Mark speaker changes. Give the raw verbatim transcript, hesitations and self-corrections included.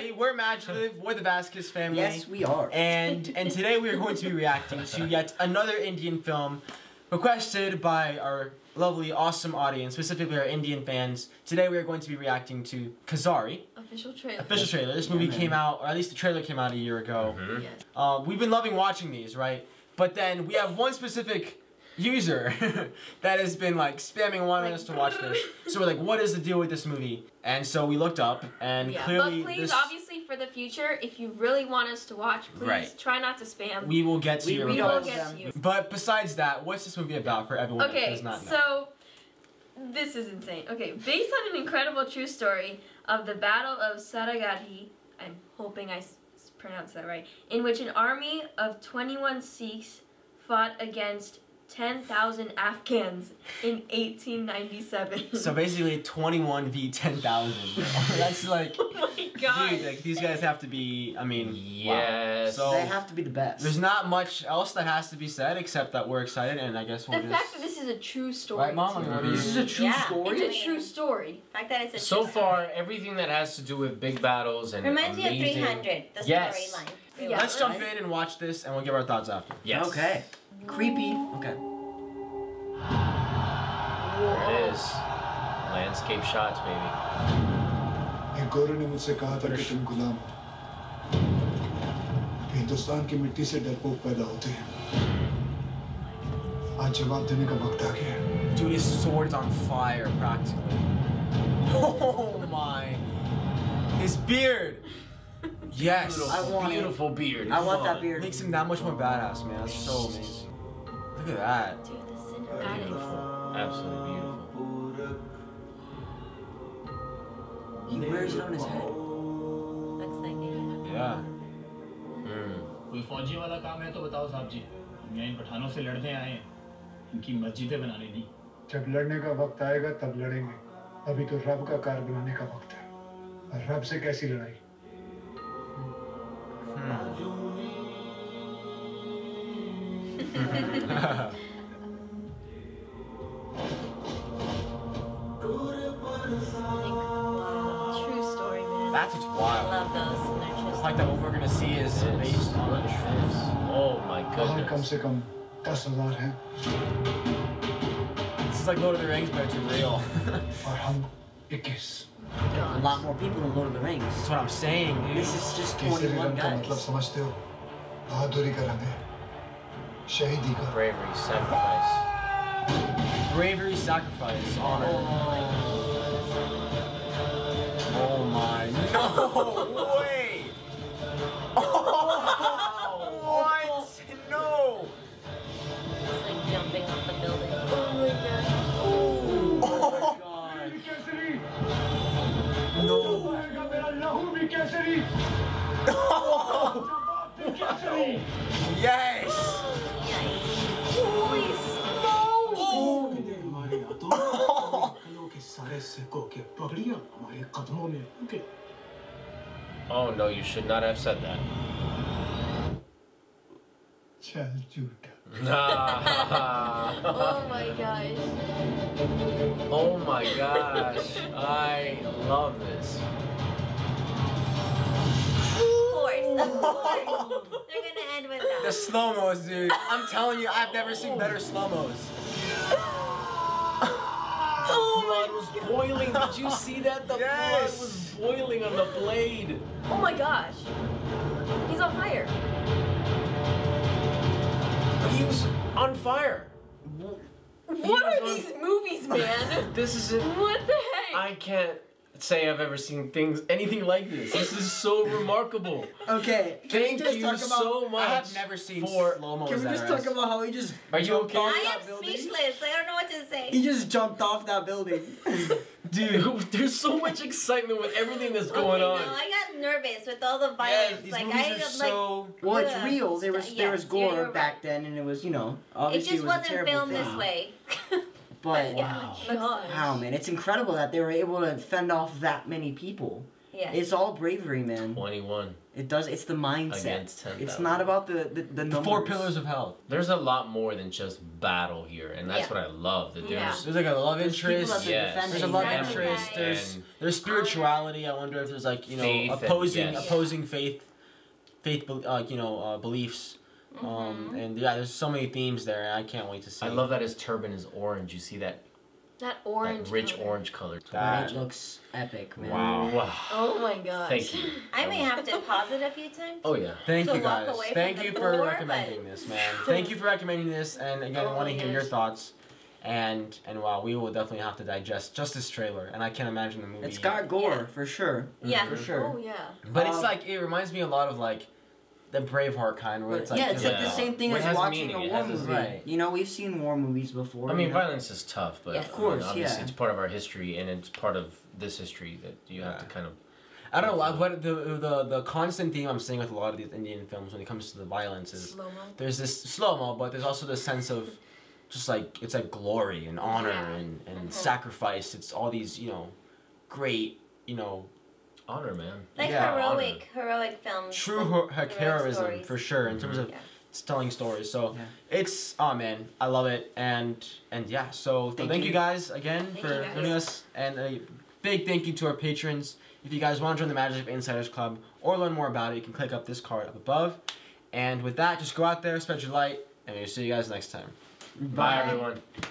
Speaker 1: everybody. We're MaJeliv. We're the Vasquez family.
Speaker 2: Yes, we are.
Speaker 1: And and today we are going to be reacting to yet another Indian film requested by our lovely, awesome audience, specifically our Indian fans. Today we are going to be reacting to Kesari.
Speaker 3: Official trailer.
Speaker 1: Official trailer. This movie
Speaker 2: yeah,
Speaker 1: came out, or at least the trailer came out a year ago.
Speaker 3: Mm-hmm. Yes.
Speaker 1: Uh, we've been loving watching these, right? But then we have one specific user that has been like spamming wanting us to watch this. So we're like, what is the deal with this movie? And so we looked up, and
Speaker 3: yeah,
Speaker 1: clearly,
Speaker 3: but please,
Speaker 1: this,
Speaker 3: obviously, for the future, if you really want us to watch, please
Speaker 1: right.
Speaker 3: try not to spam.
Speaker 1: We will get to
Speaker 2: we,
Speaker 1: your
Speaker 2: we
Speaker 3: will
Speaker 1: request.
Speaker 3: get to you.
Speaker 1: But besides that, what's this movie about for everyone
Speaker 3: Okay,
Speaker 1: that does not know?
Speaker 3: so this is insane. Okay, based on an incredible true story of the Battle of Saragarhi, I'm hoping I s pronounced that right, in which an army of twenty-one Sikhs fought against ten thousand Afghans in eighteen ninety-seven.
Speaker 1: So basically twenty-one v ten thousand. That's like,
Speaker 3: oh my god.
Speaker 1: dude, like, these guys have to be, I mean,
Speaker 4: yes.
Speaker 1: wow. So
Speaker 2: they have to be the best.
Speaker 1: There's not much else that has to be said except that we're excited, and I guess we'll
Speaker 3: The
Speaker 1: just...
Speaker 3: fact that this is a true story.
Speaker 1: Right, Mom?
Speaker 3: too.
Speaker 2: This is a true
Speaker 5: Yeah.
Speaker 2: story?
Speaker 3: It's a true story.
Speaker 5: The fact that it's a
Speaker 4: So
Speaker 5: true
Speaker 4: far,
Speaker 5: story.
Speaker 4: everything that has to do with big battles and
Speaker 5: Reminds me of
Speaker 4: amazing...
Speaker 5: three hundred, the
Speaker 4: Yes.
Speaker 5: storyline.
Speaker 3: Yeah.
Speaker 1: Let's jump in and watch this, and we'll give our thoughts after.
Speaker 4: Yes.
Speaker 2: Okay. Creepy. Okay.
Speaker 4: There it is. Landscape shots, baby.
Speaker 6: एक गोरे ने मुझसे कहा था कि तुम गुलाम हो। हिंदुस्तान की मिट्टी से डरपोक पैदा होते हैं। आज जवाब देने का वक्त आ गया है।
Speaker 1: Dude, his sword's on fire, practically. Oh my. His beard. Yes.
Speaker 4: Beautiful,
Speaker 2: I want it.
Speaker 4: beautiful beard.
Speaker 2: I want
Speaker 4: Come
Speaker 2: that
Speaker 4: on.
Speaker 2: beard.
Speaker 1: Makes him that much more badass, man. That's so amazing. Look at that.
Speaker 3: Dude, the cinematic.
Speaker 4: Beautiful. Absolutely beautiful.
Speaker 2: He wears it on his head.
Speaker 5: Looks like it.
Speaker 1: Yeah.
Speaker 4: Mm.
Speaker 7: कोई फौजी वाला काम है तो बताओ साहब जी। हम यहाँ इन पठानों से लड़ने आए हैं, इनकी मस्जिदें बनाने नहीं।
Speaker 6: जब लड़ने का वक्त आएगा तब लड़ेंगे। अभी तो रब का कार बनाने का वक्त है। और रब से कैसी लड़ाई?
Speaker 3: True story, man.
Speaker 1: That's what's
Speaker 5: I
Speaker 1: wild.
Speaker 5: love those. They're
Speaker 1: The
Speaker 5: just
Speaker 1: fact that what we're gonna see is
Speaker 4: Yes.
Speaker 1: based on
Speaker 4: Look
Speaker 1: the
Speaker 4: at
Speaker 1: truth.
Speaker 4: this. Oh my
Speaker 6: बाहर कम
Speaker 4: goodness.
Speaker 6: से कम दस हजार हैं
Speaker 1: This is like Lord of the Rings, but it's real.
Speaker 6: और हम इक्कीस।
Speaker 2: A lot more people in Lord of the Rings.
Speaker 1: That's what I'm saying, dude.
Speaker 2: This is just
Speaker 6: Kesari
Speaker 2: twenty-one
Speaker 6: रंग का मतलब
Speaker 2: guys.
Speaker 6: समझते हो? बहादुरी का रंग है। शहीदी का।
Speaker 4: Bravery, sacrifice.
Speaker 1: Bravery, sacrifice, honor. Oh my. No way! Oh, what? No!
Speaker 5: It's like jumping off the building.
Speaker 3: Oh my god.
Speaker 1: Oh
Speaker 6: Kesari.
Speaker 1: no!
Speaker 6: बहेगा मेरा लहू भी Kesari. Kesari.
Speaker 1: Yes!
Speaker 3: Holy smokes!
Speaker 6: हमारे हाथों के सारे सिक्कों के पगड़ियां हमारे कदमों में उनके
Speaker 4: Oh no, you should not have said that.
Speaker 6: चल झूठा
Speaker 3: Oh my gosh.
Speaker 4: Oh my gosh. I love this.
Speaker 5: Of course, of course. They're gonna end with
Speaker 1: The
Speaker 5: that.
Speaker 1: slow-mos, dude. I'm telling you, I've never seen better slow-mos.
Speaker 4: The blood was boiling. Did you see that? The
Speaker 1: Yes.
Speaker 4: blood was boiling on the blade.
Speaker 3: Oh my gosh. He's on fire.
Speaker 4: He was on fire.
Speaker 3: What are
Speaker 4: was on-
Speaker 3: these movies, man?
Speaker 4: This is it.
Speaker 3: What the heck?
Speaker 4: I can't say I've ever seen things anything like this. This is so remarkable.
Speaker 2: Okay. Can we
Speaker 4: Thank
Speaker 2: just
Speaker 4: you
Speaker 2: talk about,
Speaker 4: so much.
Speaker 1: I have never seen
Speaker 4: for.
Speaker 1: slow-mos
Speaker 2: Can we
Speaker 1: that
Speaker 2: just
Speaker 1: are
Speaker 2: talk
Speaker 1: as-
Speaker 2: about how he just
Speaker 4: Are you
Speaker 2: jumped
Speaker 4: okay?
Speaker 2: off
Speaker 5: I
Speaker 2: that
Speaker 5: am
Speaker 2: building?
Speaker 5: speechless. I don't know what to say.
Speaker 2: He just jumped off that building.
Speaker 4: Dude, there's so much excitement with everything that's going
Speaker 5: okay,
Speaker 4: on.
Speaker 5: No, I got nervous with all the
Speaker 1: Yes,
Speaker 5: violence.
Speaker 1: these
Speaker 5: like
Speaker 1: movies
Speaker 5: I
Speaker 1: are
Speaker 5: like.
Speaker 1: so...
Speaker 2: Well, it's
Speaker 5: Ugh.
Speaker 2: real. There was there was
Speaker 5: Yes,
Speaker 2: gore
Speaker 5: you're right.
Speaker 2: back then, and it was, you know,
Speaker 5: It
Speaker 2: obviously
Speaker 5: just
Speaker 2: it was a
Speaker 5: wasn't
Speaker 2: terrible
Speaker 5: filmed
Speaker 2: thing.
Speaker 5: this way.
Speaker 2: But
Speaker 3: Wow.
Speaker 2: wow, man, it's incredible that they were able to fend off that many people.
Speaker 5: Yes.
Speaker 2: It's all bravery, man.
Speaker 4: twenty-one.
Speaker 2: It does. It's the mindset.
Speaker 4: Against ten
Speaker 2: It's
Speaker 4: thousand.
Speaker 2: not about the the, the
Speaker 1: The
Speaker 2: numbers.
Speaker 1: four pillars of hell.
Speaker 4: There's a lot more than just battle here, and that's
Speaker 5: Yeah.
Speaker 4: what I love. That
Speaker 3: Yeah.
Speaker 4: there's
Speaker 1: There's like a love
Speaker 2: There's people
Speaker 1: interest.
Speaker 2: that are
Speaker 4: Yes.
Speaker 2: defending
Speaker 1: There's a love
Speaker 2: them.
Speaker 5: Exactly.
Speaker 1: interest. There's
Speaker 4: and
Speaker 1: there's spirituality. I wonder if there's like you know
Speaker 4: Faith and-
Speaker 1: opposing
Speaker 4: yes.
Speaker 1: opposing faith, faith bel- uh, you know uh, beliefs. Um, and yeah, there's so many themes there, and I can't wait to see.
Speaker 4: I love that his turban is orange. You see that,
Speaker 3: That orange.
Speaker 4: that rich
Speaker 3: color.
Speaker 4: orange color.
Speaker 1: that.
Speaker 2: It looks epic, man.
Speaker 4: Wow. Wow.
Speaker 3: Oh my gosh.
Speaker 4: Thank you.
Speaker 5: I may have to pause it a few times.
Speaker 4: Oh yeah.
Speaker 1: Thank
Speaker 5: to
Speaker 1: you
Speaker 5: walk
Speaker 1: guys.
Speaker 5: away from
Speaker 1: Thank
Speaker 5: the
Speaker 1: you for
Speaker 5: door,
Speaker 1: recommending
Speaker 5: but-
Speaker 1: this, man. Thank you for recommending this, and again, I
Speaker 3: Oh
Speaker 1: want to
Speaker 3: my
Speaker 1: hear your
Speaker 3: gosh.
Speaker 1: thoughts. And and wow, we will definitely have to digest just this trailer, and I can't imagine the movie.
Speaker 2: It's got gore
Speaker 3: Yeah.
Speaker 2: for sure.
Speaker 5: Yeah.
Speaker 2: For sure.
Speaker 3: Oh yeah.
Speaker 1: But it's
Speaker 2: Um,
Speaker 1: like it reminds me a lot of like the Braveheart kind, where
Speaker 2: But
Speaker 1: it's like
Speaker 2: yeah, it's like the
Speaker 4: Yeah.
Speaker 2: same thing
Speaker 4: It
Speaker 2: as
Speaker 4: has
Speaker 2: watching
Speaker 4: meaning,
Speaker 2: a
Speaker 4: it
Speaker 2: war
Speaker 4: has its
Speaker 2: movie.
Speaker 1: Right.
Speaker 2: You know, we've seen war movies before.
Speaker 4: I mean,
Speaker 2: you know?
Speaker 4: violence is tough, but
Speaker 5: Yes.
Speaker 4: of
Speaker 2: Of course,
Speaker 4: obviously
Speaker 2: yeah.
Speaker 4: it's part of our history, and it's part of this history that you have to
Speaker 1: Yeah.
Speaker 4: kind of.
Speaker 1: I don't know what what the the the constant theme I'm seeing with a lot of these Indian films when it comes to the violence is
Speaker 3: Slow mo.
Speaker 1: there's this slow mo, but there's also this sense of just like it's like glory and honor
Speaker 3: Yeah.
Speaker 1: and and
Speaker 3: Mhm.
Speaker 1: sacrifice. It's all these you know great you know
Speaker 4: Honor, man.
Speaker 5: Like
Speaker 1: Yeah,
Speaker 5: heroic, heroic films.
Speaker 1: true
Speaker 5: and
Speaker 1: ho- like
Speaker 5: heroic
Speaker 1: heroism
Speaker 5: stories.
Speaker 1: for sure in terms of
Speaker 5: Yeah.
Speaker 1: telling stories. So
Speaker 2: Yeah.
Speaker 1: it's oh man, I love it, and and yeah. So thank,
Speaker 2: Thank
Speaker 1: you
Speaker 2: you.
Speaker 1: guys again
Speaker 3: Thank
Speaker 1: for
Speaker 3: you guys.
Speaker 1: joining us, and a big thank you to our patrons. If you guys want to join the MaJeliv Insiders Club or learn more about it, you can click up this card up above. And with that, just go out there, spread your light, and we'll see you guys next time.
Speaker 4: Bye everyone.